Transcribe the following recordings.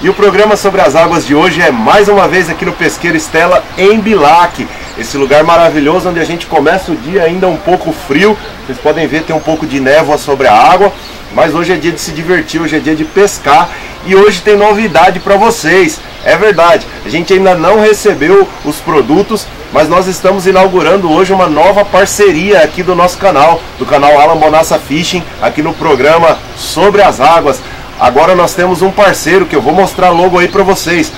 E o programa Sobre as Águas de hoje é mais uma vez aqui no Pesqueiro Stella em Bilac. Esse lugar maravilhoso onde a gente começa o dia ainda um pouco frio. Vocês podem ver, tem um pouco de névoa sobre a água. Mas hoje é dia de se divertir, hoje é dia de pescar. E hoje tem novidade para vocês. É verdade, a gente ainda não recebeu os produtos, mas nós estamos inaugurando hoje uma nova parceria aqui do nosso canal, do canal Alan Bonassa Fishing, aqui no programa Sobre as Águas. Agora nós temos um parceiro que eu vou mostrar logo aí para vocês.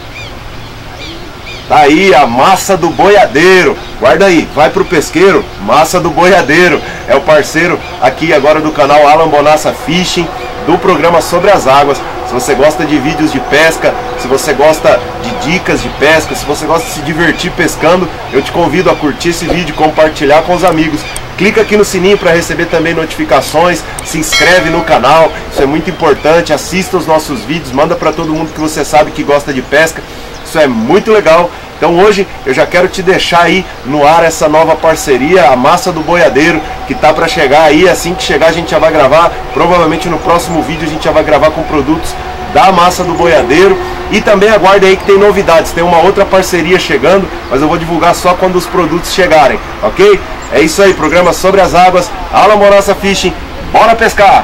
Tá aí a Massa do Boiadeiro. Guarda aí, vai pro pesqueiro, Massa do Boiadeiro. É o parceiro aqui agora do canal Alan Bonassa Fishing, do programa Sobre as Águas. Se você gosta de vídeos de pesca, se você gosta de dicas de pesca, se você gosta de se divertir pescando, eu te convido a curtir esse vídeo, compartilhar com os amigos. Clica aqui no sininho para receber também notificações, se inscreve no canal, isso é muito importante, assista os nossos vídeos, manda para todo mundo que você sabe que gosta de pesca, isso é muito legal. Então hoje eu já quero te deixar aí no ar essa nova parceria, a Massa do Boiadeiro, que tá para chegar aí. Assim que chegar a gente já vai gravar, provavelmente no próximo vídeo a gente já vai gravar com produtos da Massa do Boiadeiro. E também aguarde aí que tem novidades, tem uma outra parceria chegando, mas eu vou divulgar só quando os produtos chegarem, ok? É isso aí, programa Sobre as Águas, Alan Bonassa Fishing, bora pescar!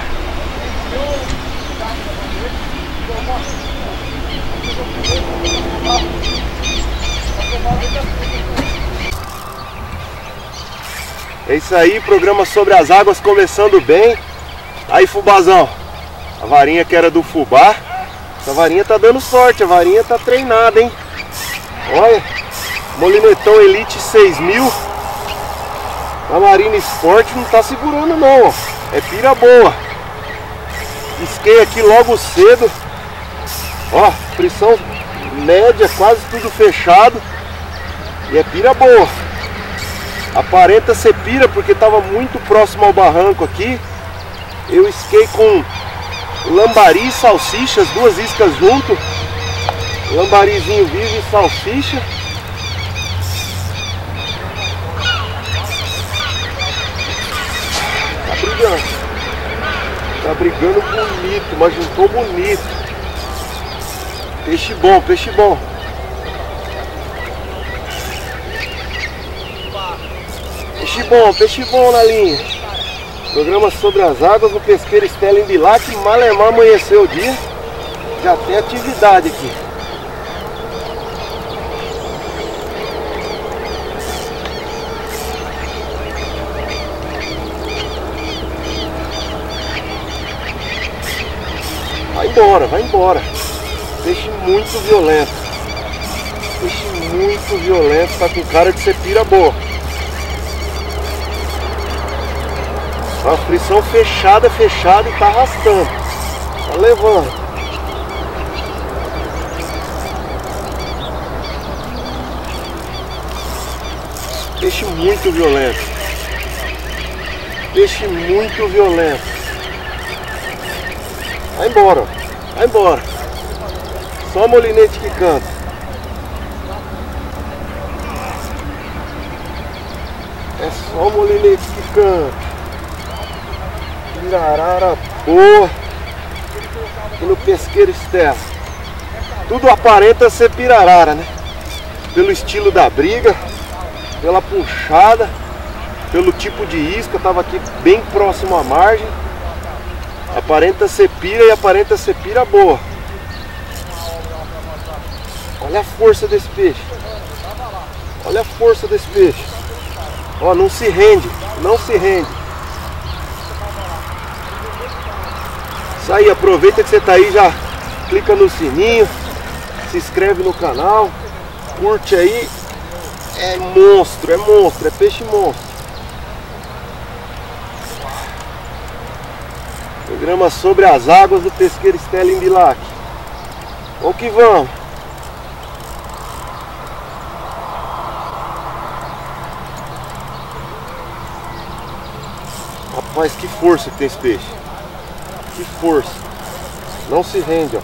É isso aí, programa Sobre as Águas começando bem. Aí, fubazão, a varinha que era do fubá, essa varinha tá dando sorte, a varinha tá treinada, hein? Olha, molinetão Elite 6000 da Marina Sport, não tá segurando não, ó. É pira boa. Pisquei aqui logo cedo. Ó, pressão média, quase tudo fechado. E é pira boa. Aparenta ser pira porque estava muito próximo ao barranco aqui. Eu isquei com lambari e salsicha, as duas iscas junto. Lambarizinho vivo e salsicha. Tá brigando. Tá brigando bonito, mas juntou bonito. Peixe bom, peixe bom. Peixe bom na linha. Programa Sobre as Águas no Pesqueiro Stella em Bilac. Malemar amanheceu o dia, já tem atividade aqui. Vai embora, vai embora. Peixe muito violento. Peixe muito violento, tá com cara de ser pira boa. A frição fechada e tá arrastando. Tá levando. Peixe muito violento. Peixe muito violento. Vai embora, vai embora. Só molinete que canta. É só molinete que canta. Pirarara boa aqui no Pesqueiro Stella. Tudo aparenta ser pirarara, né? Pelo estilo da briga, pela puxada, pelo tipo de isca. Tava aqui bem próximo à margem. Aparenta ser pira e aparenta ser pira boa. Olha a força desse peixe. Olha a força desse peixe. Ó, não se rende, não se rende. Isso aí, aproveita que você tá aí, já clica no sininho, se inscreve no canal, curte aí. É monstro, é peixe monstro. Programa Sobre as Águas do Pesqueiro Stella em Bilac. Vamos que vamos. Rapaz, que força que tem esse peixe. Que força. Não se rende, ó.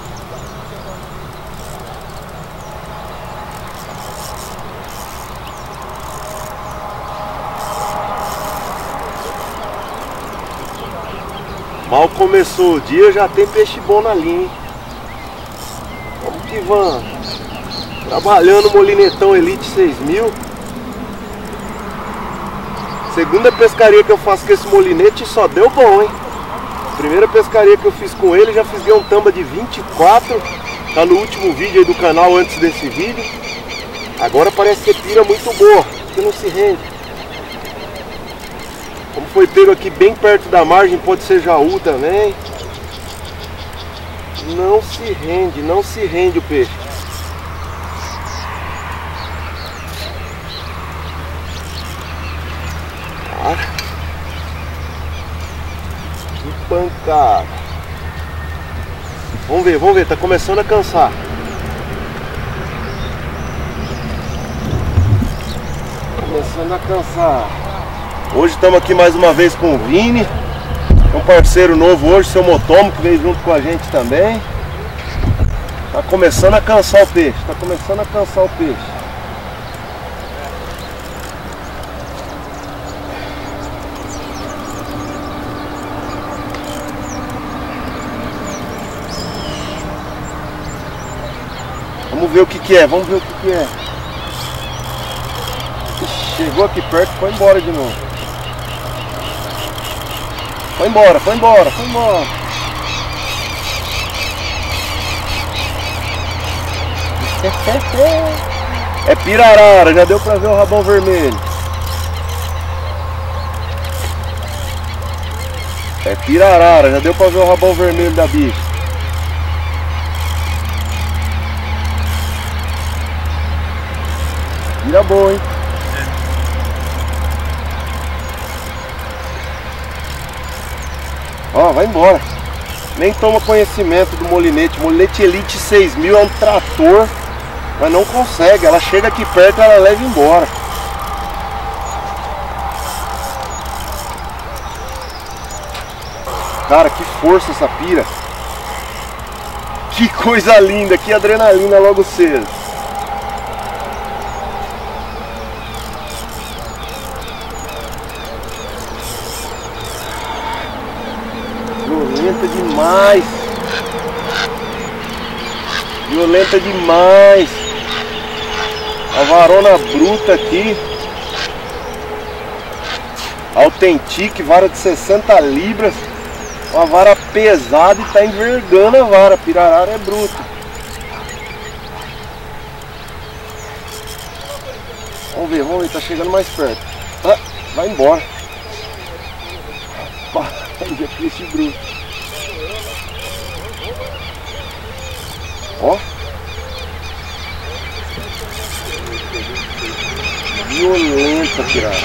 Mal começou o dia, já tem peixe bom na linha, hein? que vamos. Trabalhando molinetão Elite 6000. Segunda pescaria que eu faço com esse molinete e só deu bom, hein? Primeira pescaria que eu fiz com ele, já fisguei um tamba de 24. Tá no último vídeo aí do canal, antes desse vídeo. Agora parece ser pira muito boa, que não se rende. Como foi pego aqui bem perto da margem, pode ser jaú também. Não se rende o peixe. Que pancada. Vamos ver, tá começando a cansar. Começando a cansar. Hoje estamos aqui mais uma vez com o Vini. Um parceiro novo hoje, seu Motomo, que veio junto com a gente também. Tá começando a cansar o peixe. Vamos ver o que é. Ixi, chegou aqui perto, foi embora de novo. Foi embora. É pirarara, já deu pra ver o rabão vermelho. É pirarara, já deu pra ver o rabão vermelho da bicha. Pira boa, hein? Ó, vai embora. Nem toma conhecimento do molinete. Molinete Elite 6000 é um trator, mas não consegue. Ela chega aqui perto, ela leva embora. Cara, que força essa pira. Que coisa linda, que adrenalina logo cedo. Violenta demais. A varona bruta aqui. Authentic, vara de 60 libras. Uma vara pesada e tá envergando a vara. Pirarara é bruta. Vamos ver, tá chegando mais perto. Ah, vai embora. Olha que peixe bruto. Ó. Violenta, pirara.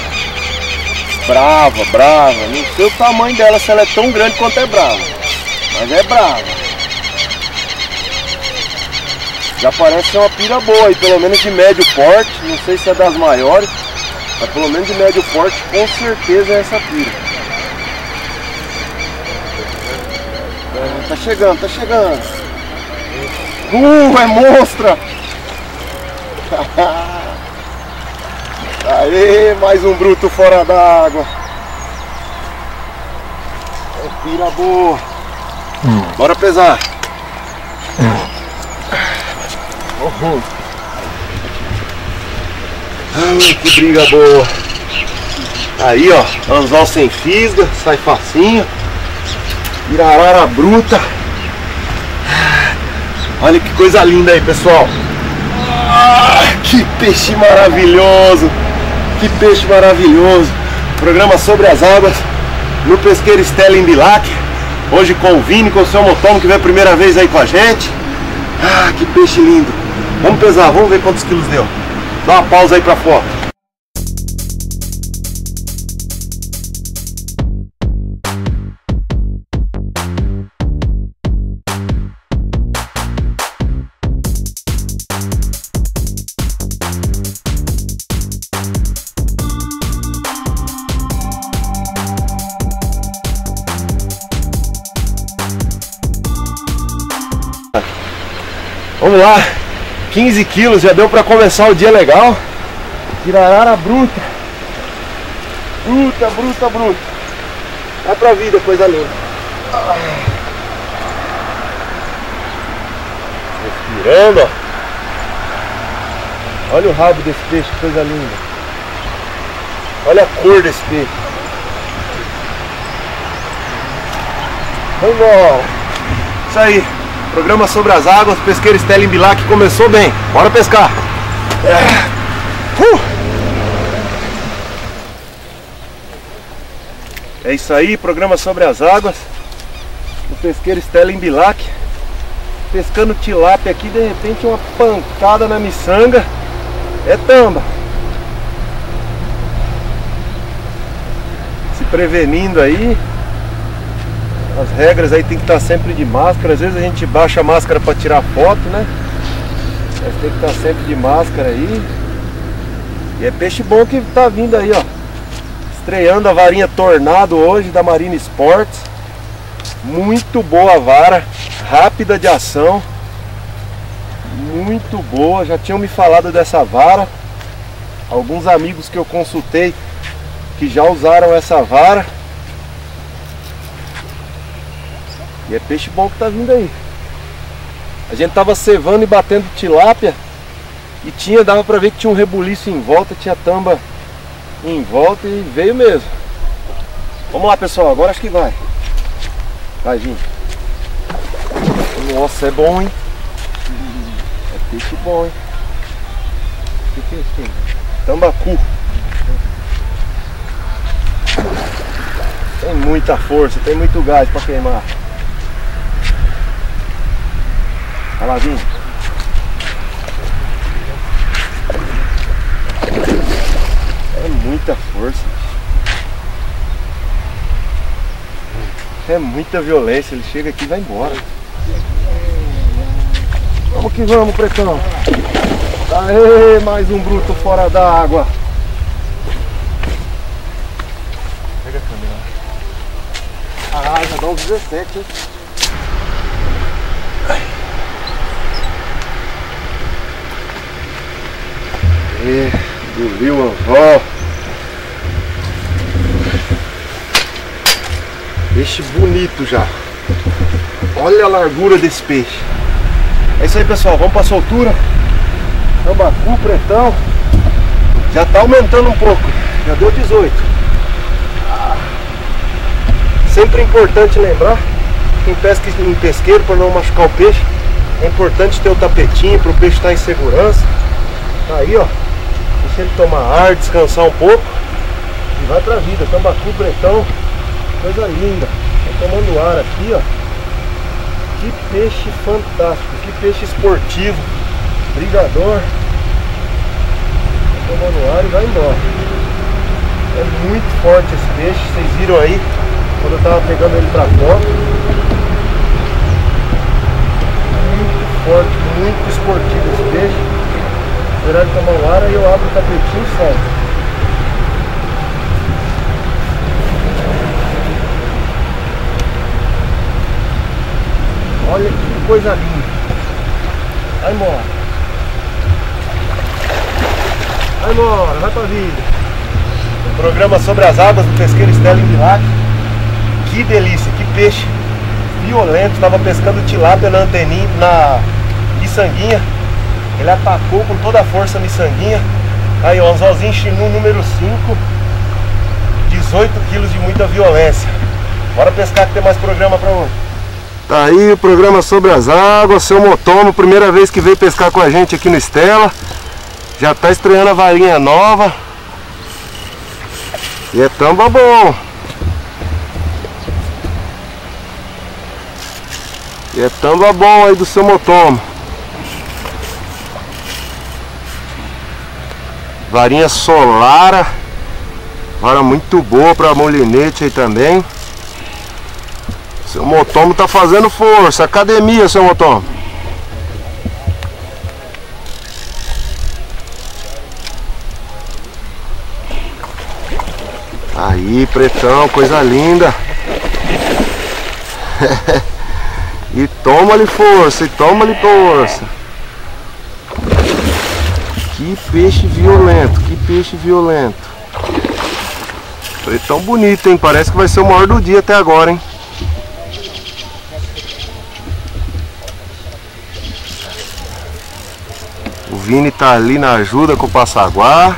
Brava. Não sei o tamanho dela, se ela é tão grande quanto é brava. Mas é brava. Já parece ser uma pira boa, e pelo menos de médio porte. Não sei se é das maiores, mas pelo menos de médio porte, com certeza é essa pira. Tá chegando. É monstra! Aê, mais um bruto fora d'água. É pira boa. Bora pesar. Que briga boa. Aí, ó, anzol sem fisga, sai facinho. Pirarara bruta. Olha que coisa linda aí, pessoal. Que peixe maravilhoso. Programa sobre as águas no pesqueiro Stella em Bilac. Hoje com o Vini, com o seu Motomo, que veio a primeira vez aí com a gente. Que peixe lindo. Vamos pesar, vamos ver quantos quilos deu. Dá uma pausa aí pra foto. Vamos lá, 15 quilos, já deu pra começar o dia legal. Pirarara bruta. Bruta. Vai pra vida, coisa linda. Respirando, ó. Olha o rabo desse peixe, que coisa linda. Olha a cor desse peixe. Vamos. Isso aí. Programa sobre as águas, pesqueiro Stelling Bilac começou bem. Bora pescar. É isso aí, programa sobre as águas. O pesqueiro Stelling Bilac. Pescando tilápia aqui, de repente uma pancada na miçanga. É tamba. Se prevenindo aí. As regras aí tem que estar sempre de máscara. Às vezes a gente baixa a máscara para tirar foto, né? Mas tem que estar sempre de máscara aí. E é peixe bom que tá vindo aí, ó. Estreando a varinha Tornado hoje da Marine Sports. Muito boa a vara, rápida de ação. Muito boa, já tinham me falado dessa vara. Alguns amigos que eu consultei que já usaram essa vara. E é peixe bom que tá vindo aí. A gente tava cevando e batendo tilápia e dava pra ver que tinha um rebuliço em volta, tinha tamba em volta e veio mesmo. Vamos lá, pessoal, agora acho que vai. Vai vir. Nossa, é bom, hein? É peixe bom, hein? O que é isso aí? Tambacu. Tem muita força, tem muito gás pra queimar. Olha lá, Vinho. É muita força. É muita violência. Ele chega aqui e vai embora. Vamos que vamos, pretão. Aê, mais um bruto fora da água. Pega a câmera. Ah, já dá uns 17, hein? Engoliu a avó. Peixe bonito já. Olha a largura desse peixe. É isso aí, pessoal, vamos para a soltura. Tambacu, pretão. Já tá aumentando um pouco. Já deu 18. Sempre é importante lembrar, quem pesca em pesqueiro, para não machucar o peixe, é importante ter o tapetinho para o peixe estar em segurança. Aí, ó, deixa ele tomar ar, descansar um pouco e vai pra vida. Tambacu, pretão, coisa linda. Tô tomando ar aqui, ó. Que peixe fantástico, que peixe esportivo, brigador. Tô tomando ar e vai embora. É muito forte esse peixe, vocês viram aí quando eu tava pegando ele pra foto. Muito forte, muito esportivo esse peixe. Esperar ele tomar um ar, aí eu abro o tapetinho e solto. Olha que coisa linda. Vai embora. Vai embora, vai pra vida. O programa sobre as águas do pesqueiro Stelling Bilac. Que delícia, que peixe violento. Estava pescando tilápia na anteninha, na miçanguinha. Ele atacou com toda a força a miçanguinha. Aí, ó, anzolzinho chinu número 5. 18 quilos de muita violência. Bora pescar que tem mais programa pra hoje. Tá aí o programa sobre as águas. Seu Motomo, primeira vez que veio pescar com a gente aqui no Stella. Já tá estreando a varinha nova. E é tamba bom. E é tamba bom aí do seu Motomo. Varinha Solara. Vara muito boa para molinete aí também. Seu Motomo tá fazendo força. Academia, seu Motomo. Aí, pretão, coisa linda. E toma-lhe força, e toma-lhe força. Que peixe violento, que peixe violento. Pretão bonito, hein? Parece que vai ser o maior do dia até agora, hein? Vini tá ali na ajuda com o passaguá.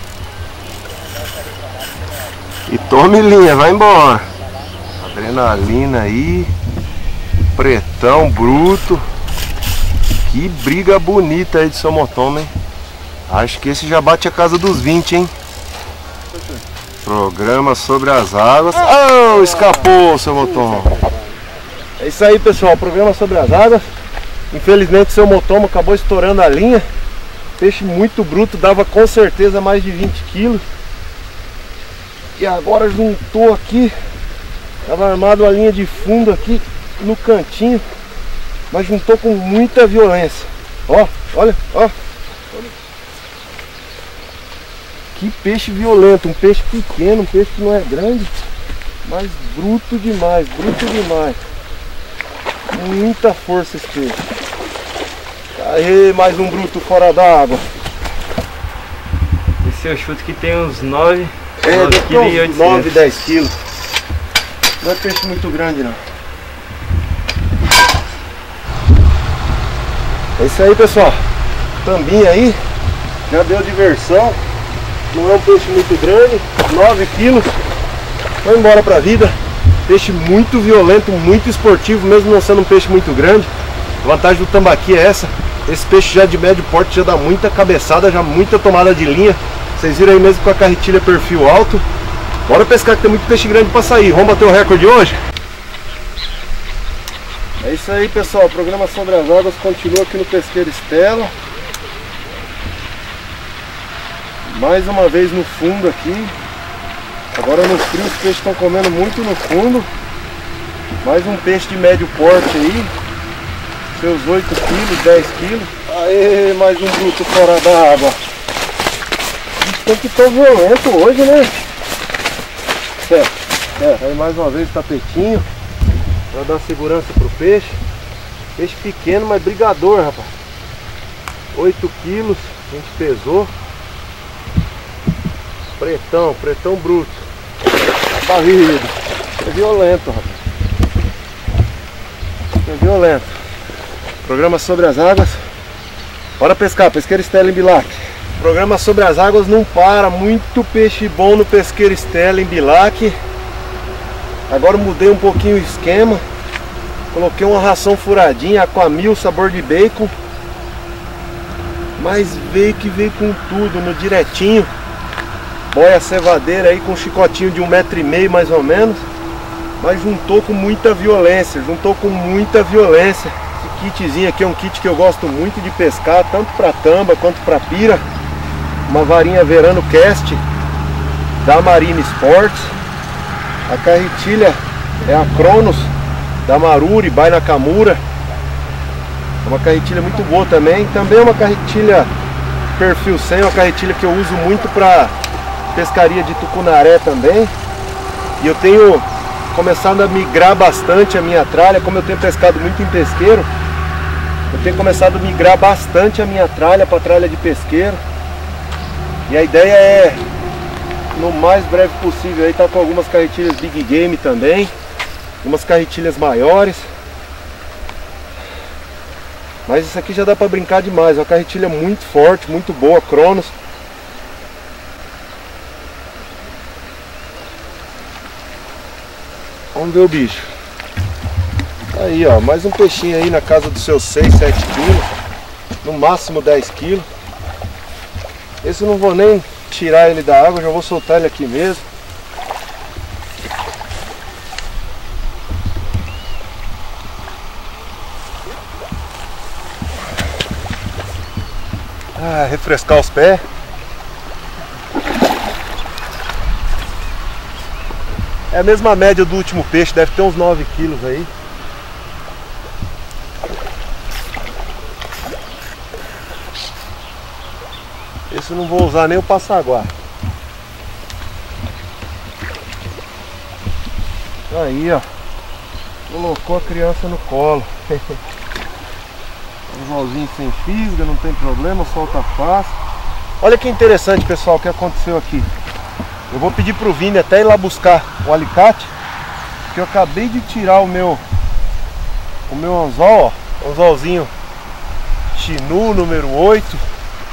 E tome linha, vai embora. Adrenalina aí. Pretão bruto. Que briga bonita aí de seu motomo, hein? Acho que esse já bate a casa dos 20, hein? Programa sobre as águas. Oh, escapou, seu motomo. É isso aí, pessoal. Programa sobre as águas. Infelizmente, seu motomo acabou estourando a linha. Peixe muito bruto, dava com certeza mais de 20 quilos. E agora juntou aqui. Tava armado a linha de fundo aqui no cantinho, mas juntou com muita violência. Ó, olha, ó. Que peixe violento, um peixe pequeno, um peixe que não é grande, mas bruto demais, bruto demais. Muita força esse peixe. Aê, mais um bruto fora d'água. Esse eu chuto que tem uns 9 kg, 9, 10 quilos. Não é peixe muito grande não. É isso aí, pessoal. Tambinha aí, já deu diversão. Não é um peixe muito grande, 9 quilos. Vai embora pra vida. Peixe muito violento, muito esportivo, mesmo não sendo um peixe muito grande. A vantagem do tambaqui é essa. Esse peixe já de médio porte já dá muita cabeçada, já muita tomada de linha. Vocês viram aí mesmo com a carretilha perfil alto. Bora pescar que tem muito peixe grande pra sair. Vamos bater o recorde hoje? É isso aí, pessoal. O programa sobre as águas continua aqui no Pesqueiro Stella. Mais uma vez no fundo aqui. Agora no frio os peixes estão comendo muito no fundo. Mais um peixe de médio porte aí. Seus 8 quilos, 10 quilos. Aê, mais um bruto fora da água. Tem que estar violento hoje, né? Aí mais uma vez tapetinho para dar segurança pro peixe. Peixe pequeno, mas brigador, rapaz. 8 quilos, a gente pesou. Pretão bruto. Barrido. É violento, rapaz. É violento. Programa sobre as águas. Bora pescar, Pesqueiro Stella em Bilac. Programa sobre as águas não para. Muito peixe bom no Pesqueiro Stella em Bilac. Agora mudei um pouquinho o esquema. Coloquei uma ração furadinha, Aquamil, sabor de bacon. Mas veio com tudo, no direitinho. Boia cevadeira aí com um chicotinho de 1,5 m mais ou menos. Mas juntou com muita violência, Esse kitzinho aqui é um kit que eu gosto muito de pescar, tanto para tamba quanto para pira. Uma varinha Verano Cast da Marine Sports. A carretilha é a Cronos da Maruri, by Nakamura. É uma carretilha muito boa também. Também é uma carretilha perfil 100, uma carretilha que eu uso muito para pescaria de tucunaré também. E eu tenho começado a migrar bastante a minha tralha, como eu tenho pescado muito em pesqueiro. Eu tenho começado a migrar bastante a minha tralha para tralha de pesqueiro. E a ideia é, no mais breve possível, aí tá com algumas carretilhas Big Game também, umas carretilhas maiores. Mas isso aqui já dá para brincar demais, é uma carretilha muito forte, muito boa, Cronos. Vamos ver o bicho. Aí, ó, mais um peixinho aí na casa dos seus 6, 7 quilos, no máximo 10 quilos. Esse eu não vou nem tirar ele da água, já vou soltar ele aqui mesmo. Refrescar os pés. É a mesma média do último peixe, deve ter uns 9 quilos aí. Esse eu não vou usar nem o passaguá. Aí, ó. Colocou a criança no colo. Anzolzinho sem fisga, não tem problema, solta fácil. Olha que interessante, pessoal, o que aconteceu aqui. Eu vou pedir pro Vini até ir lá buscar o alicate, porque eu acabei de tirar o meu anzol, ó. Anzolzinho Chinu número 8.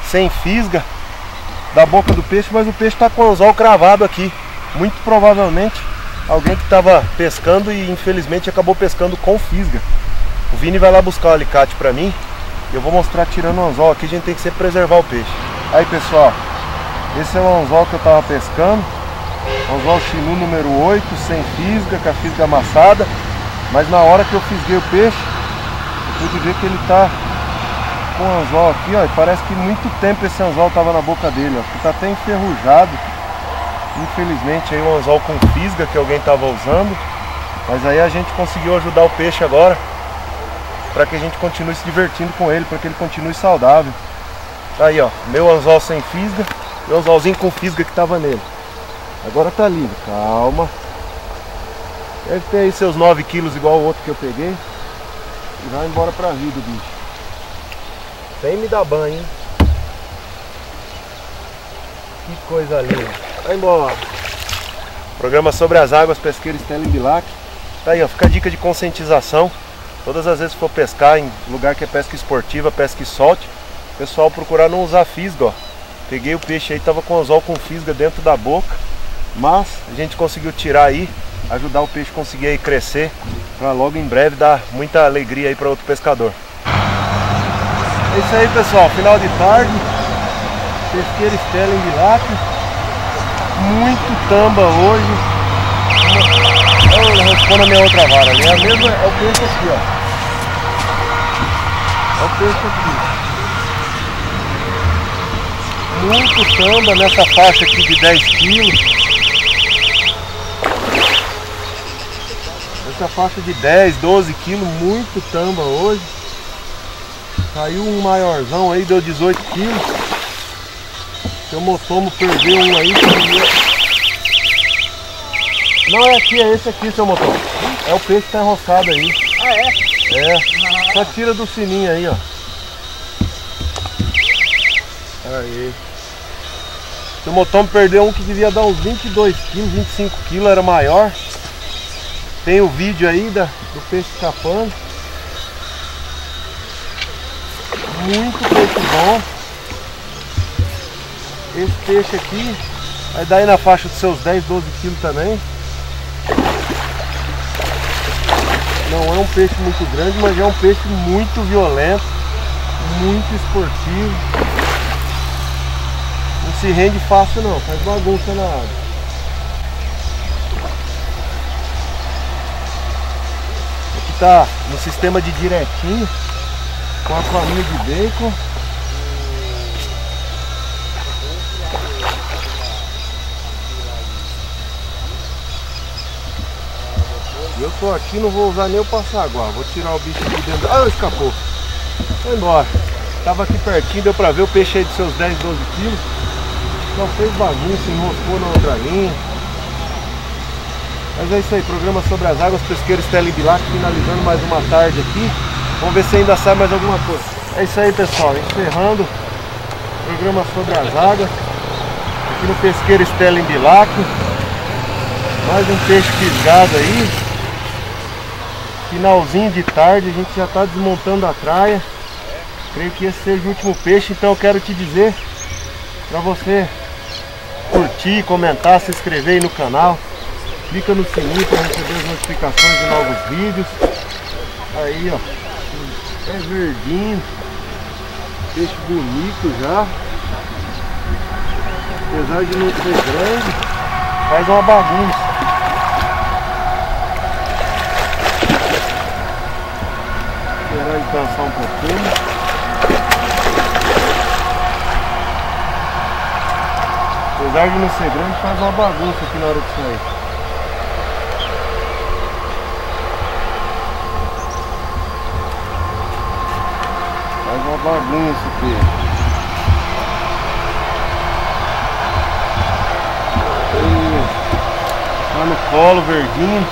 sem fisga da boca do peixe, mas o peixe está com o anzol cravado aqui. Muito provavelmente alguém que estava pescando e infelizmente acabou pescando com fisga. O Vini vai lá buscar o alicate para mim e eu vou mostrar tirando o anzol aqui. A gente tem que sempre preservar o peixe. Aí pessoal, esse é o anzol que eu estava pescando, anzol Chinu número 8, sem fisga, com a fisga amassada. Mas na hora que eu fisguei o peixe, eu pude ver que ele está com o anzol aqui, ó, e parece que muito tempo esse anzol estava na boca dele, ó, que está até enferrujado. Infelizmente aí o anzol com fisga que alguém estava usando, mas aí a gente conseguiu ajudar o peixe agora para que a gente continue se divertindo com ele, para que ele continue saudável. Aí ó, meu anzol sem fisga e o anzolzinho com fisga que estava nele. Agora tá livre, calma. Deve ter aí seus 9 quilos igual o outro que eu peguei. E vai embora pra vida, bicho. Sem me dar banho, hein? Que coisa linda. Vai embora. Programa sobre as águas, pesqueiro Stella Imbilac. Tá aí, ó, fica a dica de conscientização. Todas as vezes que for pescar em lugar que é pesca esportiva, pesca e solte, o pessoal procurar não usar fisga, ó. Peguei o peixe aí, tava com o anzol com fisga dentro da boca, mas a gente conseguiu tirar aí, ajudar o peixe a conseguir aí crescer, para logo em breve dar muita alegria aí para outro pescador. É isso aí pessoal, final de tarde, pesqueiro Stella Imbilac, muito tamba hoje. Eu respondo a minha outra vara ali, é a mesma, é o peixe aqui, ó. É o peixe aqui. Muito tamba nessa faixa aqui de 10 quilos. Essa faixa de 10, 12 quilos, muito tamba hoje. Caiu um maiorzão aí, deu 18 quilos. Seu motomo perdeu um aí. Não é aqui, é esse aqui, seu motomo. É o peixe que tá enroscado aí. Ah, é? É. Só tira do sininho aí, ó. Aí. Seu motomo perdeu um que devia dar uns 22 quilos, 25 quilos, era maior. Tem o vídeo aí do peixe escapando. Muito peixe bom. Esse peixe aqui vai dar aí na faixa dos seus 10, 12 quilos também. Não é um peixe muito grande, mas é um peixe muito violento, muito esportivo. Não se rende fácil não, faz bagunça na água. Tá no sistema de direitinho, com a família de bacon. Eu tô aqui, não vou usar nem o passaguá, vou tirar o bicho aqui dentro. Ah, escapou. Foi embora. Tava aqui pertinho, deu pra ver o peixe aí de seus 10, 12 quilos. Só fez bagunça, enroscou na outra linha. Mas é isso aí, programa sobre as águas, pesqueiro Stella Imbilac, finalizando mais uma tarde aqui. Vamos ver se ainda sai mais alguma coisa. É isso aí pessoal, encerrando o programa sobre as águas, aqui no pesqueiro Stella Imbilac. Mais um peixe fisgado aí. Finalzinho de tarde, a gente já está desmontando a traia. Creio que esse seja o último peixe, então eu quero te dizer para você curtir, comentar, se inscrever aí no canal. Clica no sininho para receber as notificações de novos vídeos. Aí ó, é verdinho, peixe bonito já. Apesar de não ser grande, faz uma bagunça. Esperar ele cansar um pouquinho. Apesar de não ser grande, faz uma bagunça aqui na hora de sair. Uma bagunça aqui. Tá no colo verdinho.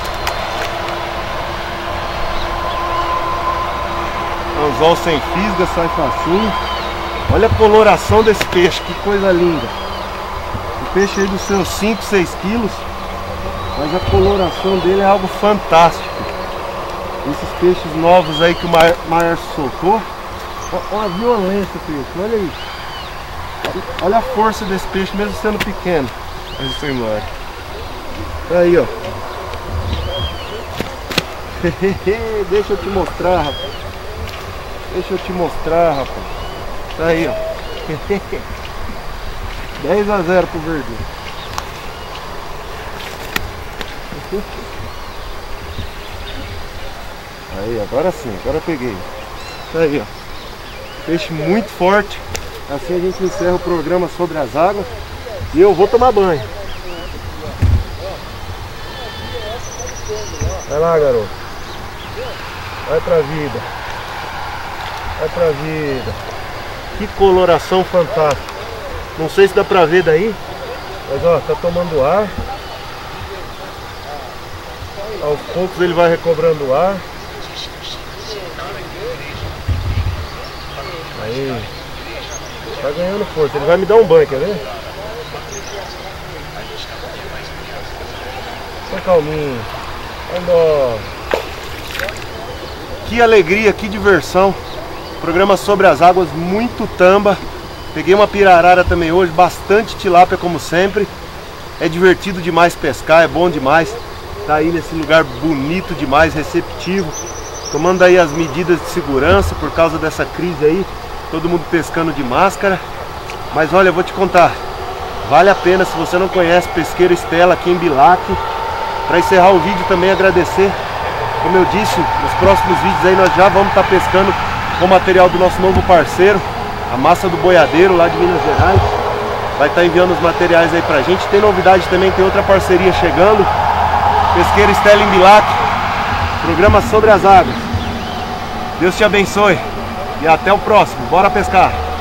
Anzol sem fisga, sai facinho. Olha a coloração desse peixe, que coisa linda. O peixe aí dos seus 5, 6 quilos, mas a coloração dele é algo fantástico. Esses peixes novos aí que o Maior soltou. Olha a violência, peixe, olha isso. Olha a força desse peixe, mesmo sendo pequeno. Ele foi embora. Tá aí, ó. Deixa eu te mostrar, rapaz. Deixa eu te mostrar, rapaz. Tá aí, ó. 10-0 pro Verdinho. Aí, agora sim, agora eu peguei. Tá aí, ó. Peixe muito forte. Assim a gente encerra o programa sobre as águas. E eu vou tomar banho. Vai lá, garoto. Vai pra vida. Vai pra vida. Que coloração fantástica. Não sei se dá pra ver daí, mas ó, tá tomando ar. Aos poucos ele vai recobrando o ar. Aí. Tá ganhando força. Ele vai me dar um banho, quer ver? Tô calminho. Vai embora. Que alegria, que diversão. Programa sobre as águas, muito tamba. Peguei uma pirarara também hoje, bastante tilápia como sempre. É divertido demais pescar, é bom demais. Tá aí nesse lugar bonito demais, receptivo. Tomando aí as medidas de segurança por causa dessa crise aí. Todo mundo pescando de máscara. Mas olha, eu vou te contar. Vale a pena, se você não conhece Pesqueiro Stella aqui em Bilac. Para encerrar o vídeo também agradecer. Como eu disse, nos próximos vídeos aí nós já vamos estar pescando com o material do nosso novo parceiro, a Massa do Boiadeiro, lá de Minas Gerais. Vai estar enviando os materiais aí pra gente. Tem novidade também, tem outra parceria chegando. Pesqueiro Stella em Bilac. Programa sobre as águas. Deus te abençoe. E até o próximo. Bora pescar.